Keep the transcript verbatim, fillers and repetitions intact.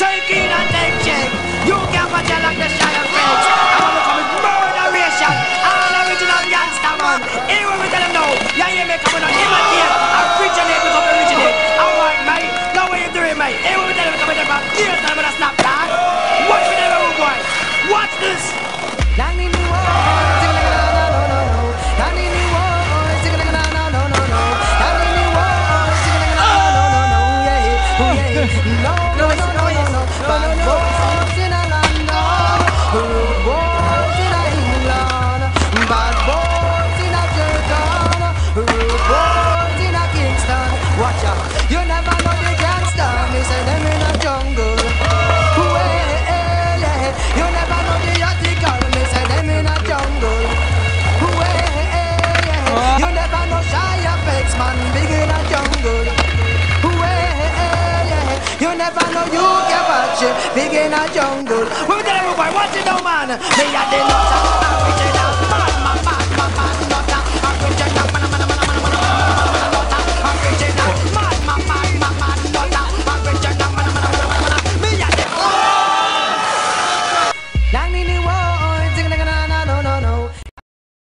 Take in and take check. You can't patrol like the shy of fakes. I want to come with murderation. All original gangster man. Here we tell them now. Yeah, yeah, me coming on imitate. Originate, become originate. Alright, mate. Now what you doing, mate? Here we tell them coming from here. Tell them to snap that. Watch me, them boy. Watch this. You never know the gangster, me say them in a jungle. Well, you never know the article, me say them in a jungle. Well, you never know shy effects, man, big in a jungle. Well, you never know you can watch it, big in a jungle. We tell everybody, watch it now, man. Me and the nuts and the